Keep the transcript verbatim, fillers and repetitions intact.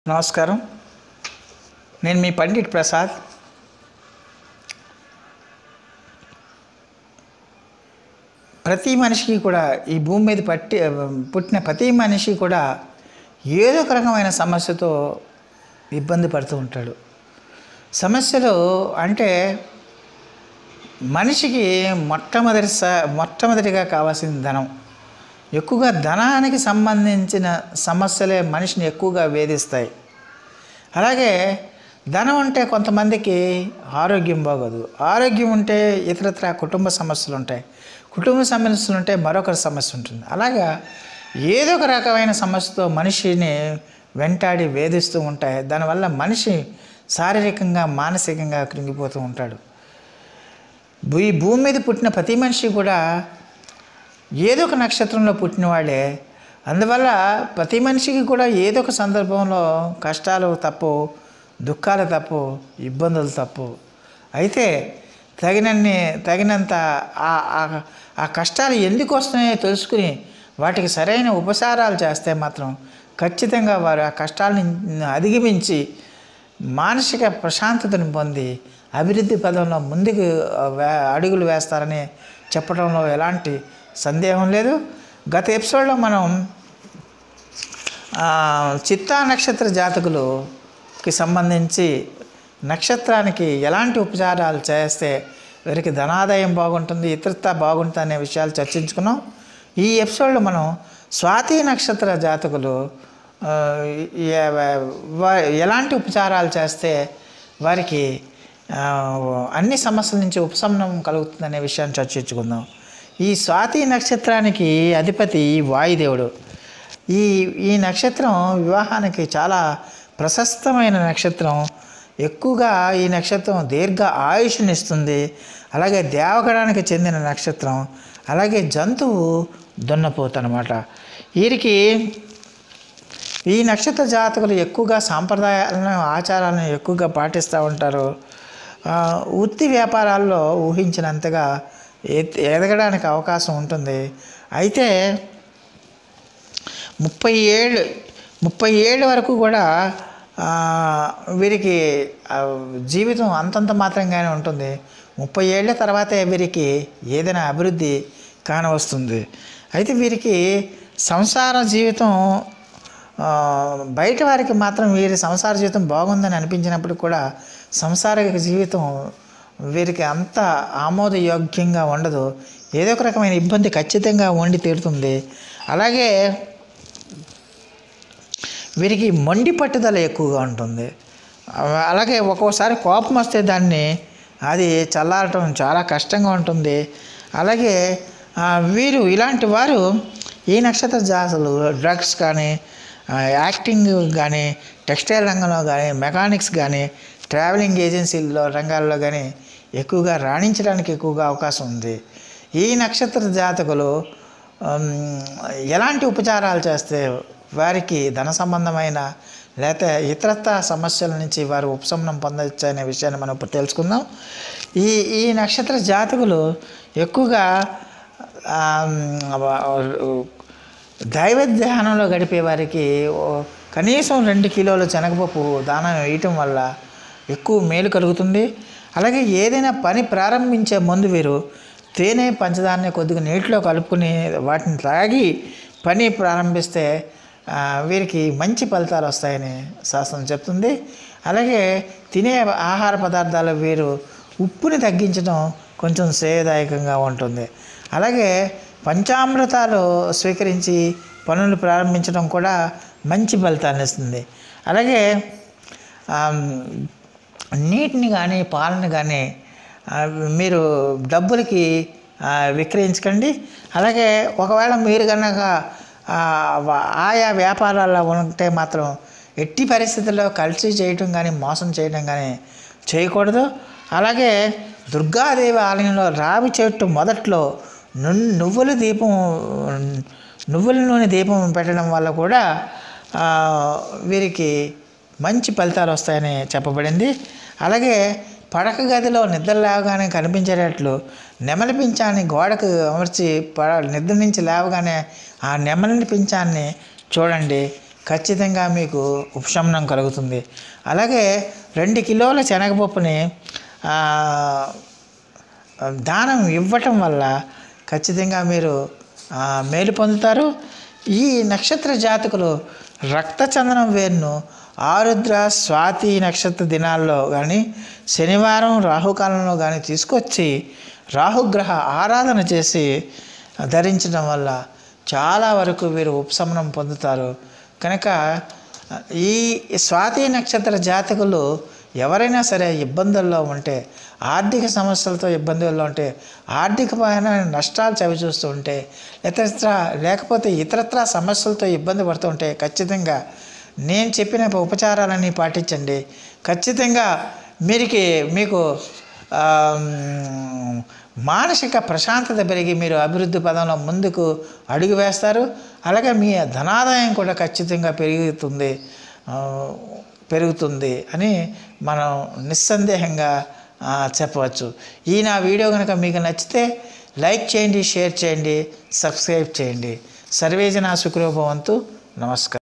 నమస్కారం. నేను మీ పండిట్ ప్రసాద్. ప్రతి మనిషికి కూడా ఈ భూమి మీద పట్టి పుట్టిన ప్రతి మనిషి కూడా ఏదో ఒక రకమైన సమస్యతో ఇబ్బంది పడుతూ ఉంటాడు. సమస్యలు అంటే మనిషికి మొట్టమొదటి మొట్టమొదటిగా కావాల్సిన ధనం. ఎక్కువగా ధనానికి సంబంధించిన సమస్యలే మనిషిని ఎక్కువగా వేధిస్తాయి. అలాగే ధనం ఉంటే కొంతమందికి ఆరోగ్యం బాగోదు, ఆరోగ్యం ఉంటే ఇతరత్ర కుటుంబ సమస్యలు ఉంటాయి, కుటుంబ సమస్యలు ఉంటే మరొకరి సమస్య ఉంటుంది. అలాగా ఏదో ఒక రకమైన సమస్యతో మనిషిని వెంటాడి వేధిస్తూ ఉంటాయి. దానివల్ల మనిషి శారీరకంగా మానసికంగా కృంగిపోతూ ఉంటాడు. ఈ భూమి మీద పుట్టిన ప్రతి మనిషి కూడా ఏదో ఒక నక్షత్రంలో పుట్టినవాడే. అందువల్ల ప్రతి మనిషికి కూడా ఏదో ఒక సందర్భంలో కష్టాలు తప్పు, దుఃఖాలు తప్పు, ఇబ్బందులు తప్పు. అయితే తగినన్ని తగినంత ఆ కష్టాలు ఎందుకు వస్తున్నాయో తెలుసుకుని వాటికి సరైన ఉపచారాలు చేస్తే మాత్రం ఖచ్చితంగా వారు ఆ కష్టాలను అధిగమించి మానసిక ప్రశాంతతను పొంది అభివృద్ధి పదంలో ముందుకు అడుగులు వేస్తారని చెప్పడంలో ఎలాంటి సందేహం లేదు. గత ఎపిసోడ్లో మనం చిత్తా నక్షత్ర జాతకులకి సంబంధించి నక్షత్రానికి ఎలాంటి ఉపచారాలు చేస్తే వీరికి ధనాదాయం బాగుంటుంది, ఇతరత బాగుంటుంది అనే విషయాలు చర్చించుకున్నాం. ఈ ఎపిసోడ్లో మనం స్వాతి నక్షత్ర జాతకులు ఎలాంటి ఉపచారాలు చేస్తే వారికి అన్ని సమస్యల నుంచి ఉపశమనం కలుగుతుందనే విషయాన్ని చర్చించుకుందాం. ఈ స్వాతి నక్షత్రానికి అధిపతి వాయుదేవుడు. ఈ ఈ నక్షత్రం వివాహానికి చాలా ప్రశస్తమైన నక్షత్రం. ఎక్కువగా ఈ నక్షత్రం దీర్ఘ ఆయుష్నిస్తుంది. అలాగే దేవగణానికి చెందిన నక్షత్రం. అలాగే జంతువు దున్నపోతు అన్నమాట. వీరికి ఈ నక్షత్ర జాతకులు ఎక్కువగా సాంప్రదాయాలను ఆచారాలను ఎక్కువగా పాటిస్తూ ఉంటారు. వృత్తి వ్యాపారాల్లో ఊహించినంతగా ఎదగడానికి అవకాశం ఉంటుంది. అయితే ముప్పై ఏళ్ళు ముప్పై ఏళ్ళ వరకు కూడా వీరికి జీవితం అంతంత మాత్రంగానే ఉంటుంది. ముప్పై ఏళ్ళ తర్వాతే వీరికి ఏదైనా అభివృద్ధి కానవస్తుంది. అయితే వీరికి సంసార జీవితం బయట వారికి మాత్రం వీరి సంసార జీవితం బాగుందని అనిపించినప్పుడు కూడా సంసారిక జీవితం వీరికి అంత ఆమోదయోగ్యంగా ఉండదు. ఏదో ఒక రకమైన ఇబ్బంది ఖచ్చితంగా వండి తీరుతుంది. అలాగే వీరికి మొండి పట్టుదల ఎక్కువగా ఉంటుంది. అలాగే ఒక్కోసారి కోపం వస్తే దాన్ని అది చల్లారటం చాలా కష్టంగా ఉంటుంది. అలాగే వీరు ఇలాంటి వారు ఈ నక్షత్ర జాతులు డ్రగ్స్ కానీ, యాక్టింగ్ కానీ, టెక్స్టైల్ రంగంలో కానీ, మెకానిక్స్ కానీ, ట్రావెలింగ్ ఏజెన్సీల్లో రంగాల్లో కానీ ఎక్కువగా రాణించడానికి ఎక్కువగా అవకాశం ఉంది. ఈ నక్షత్ర జాతకులు ఎలాంటి ఉపచారాలు చేస్తే వారికి ధన సంబంధమైన లేకపోతే ఇతరత్ర సమస్యల నుంచి వారు ఉపశమనం పొందవచ్చు అనే విషయాన్ని మనం ఇప్పుడు తెలుసుకుందాం. ఈ ఈ నక్షత్ర జాతకులు ఎక్కువగా దైవ ధ్యానంలో గడిపే వారికి కనీసం రెండు కిలోల శనగపప్పు దానం వేయటం వల్ల ఎక్కువ మేలు కలుగుతుంది. అలాగే ఏదైనా పని ప్రారంభించే ముందు వీరు తేనె పంచదారని కొద్దిగా నీటిలో కలుపుకుని వాటిని తాగి పని ప్రారంభిస్తే వీరికి మంచి ఫలితాలు వస్తాయని శాస్త్రం చెప్తుంది. అలాగే తినే ఆహార పదార్థాలు వీరు ఉప్పుని తగ్గించడం కొంచెం శ్రేయదాయకంగా ఉంటుంది. అలాగే పంచామృతాలు స్వీకరించి పనులు ప్రారంభించడం కూడా మంచి ఫలితాన్ని ఇస్తుంది. అలాగే నీటిని కానీ పాలను కానీ మీరు డబ్బులకి విక్రయించకండి. అలాగే ఒకవేళ మీరు కనుక ఆయా వ్యాపారాల్లో ఉంటే మాత్రం ఎట్టి పరిస్థితుల్లో కలిసి చేయటం కానీ మోసం చేయడం కానీ చేయకూడదు. అలాగే దుర్గాదేవి ఆలయంలో రావి చెట్టు మొదట్లో ను నువ్వుల దీపం నువ్వుల నూనె దీపం పెట్టడం వల్ల కూడా వీరికి మంచి ఫలితాలు వస్తాయని చెప్పబడింది. అలాగే పడక గదిలో నిద్ర లేవగానే కనిపించేటట్లు నెమలి పింఛాన్ని గోడకు అమర్చి ప నిద్ర నుంచి లేవగానే ఆ నెమలి పింఛాన్ని చూడండి. ఖచ్చితంగా మీకు ఉపశమనం కలుగుతుంది. అలాగే రెండు కిలోల శనగపప్పుని దానం ఇవ్వటం వల్ల ఖచ్చితంగా మీరు మేలు పొందుతారు. ఈ నక్షత్ర జాతకులు రక్తచందనం వేరును ఆరుద్ర స్వాతి నక్షత్ర దినాల్లో కానీ శనివారం రాహుకాలంలో కానీ తీసుకొచ్చి రాహుగ్రహ ఆరాధన చేసి ధరించడం వల్ల చాలా వరకు వీరు ఉపశమనం పొందుతారు. కనుక ఈ స్వాతి నక్షత్ర జాతకులు ఎవరైనా సరే ఇబ్బందుల్లో ఉంటే, ఆర్థిక సమస్యలతో ఇబ్బందుల్లో ఉంటే, ఆర్థికమైన నష్టాలు చవిచూస్తూ ఉంటే, ఇతరత్ర లేకపోతే ఇతరత్ర సమస్యలతో ఇబ్బంది పడుతూ ఉంటే ఖచ్చితంగా నేను చెప్పిన ఉపచారాలన్నీ పాటించండి. ఖచ్చితంగా మీరికి మీకు మానసిక ప్రశాంతత పెరిగి మీరు అభివృద్ధి పదంలో ముందుకు అడుగు వేస్తారు. అలాగే మీ ధనాదాయం కూడా ఖచ్చితంగా పెరుగుతుంది పెరుగుతుంది అని మనం నిస్సందేహంగా చెప్పవచ్చు. ఈ నా వీడియో కనుక మీకు నచ్చితే లైక్ చేయండి, షేర్ చేయండి, సబ్స్క్రైబ్ చేయండి. సర్వేజన సుఖినో భవంతు. నమస్కారం.